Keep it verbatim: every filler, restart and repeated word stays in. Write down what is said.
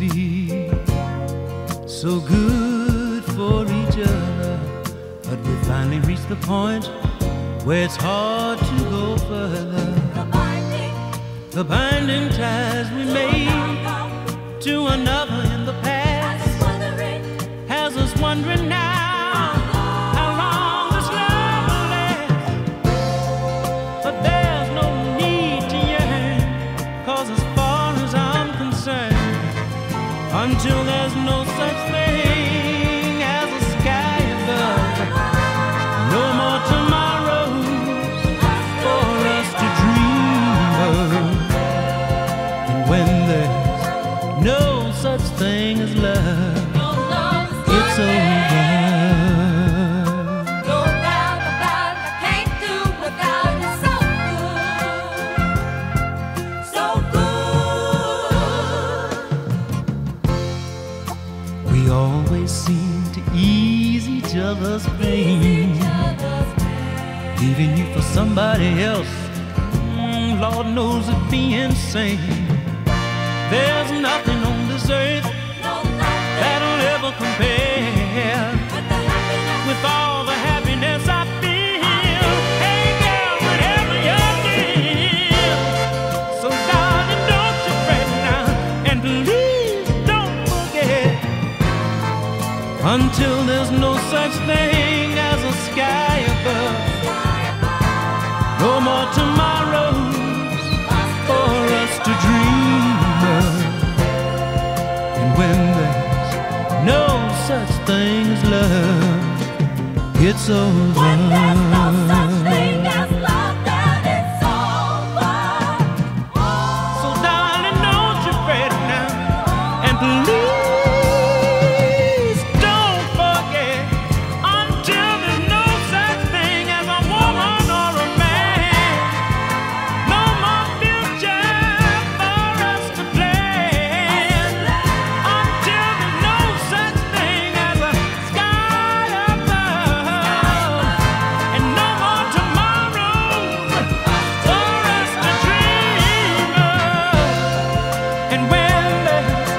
be so good for each other, but we finally reached the point where it's hard to go further. The binding, the binding ties we made to another in the past has us wondering, has us wondering now how long this love will last. But there's no need to yearn, 'cause as far as I'm concerned, until there's no such thing as a sky above, no more tomorrows for us to dream of. And when there's no such thing as love, no love is it's over. over. No doubt about it, I can't do without it. So good, so good. We always seem to ease each other's pain, leaving you for somebody else. Mm, Lord knows it'd be insane. There's nothing on this earth No, nothing that'll ever compare but the happiness. with all the happiness I feel. Hey girl, whatever you feel. So darling, don't you fret now, and please don't forget, until there's no such thing as a sky above, no more tomorrows for us to dream of. And when there's no such thing as love, it's over. When there's no such thing as love, then it's over. So darling, don't you fret now, and please don't forget, until there's no such thing as a woman or a man, no more future for us to plan, until there's no such thing as a sky above, and no more tomorrows for us to dream of. And when there's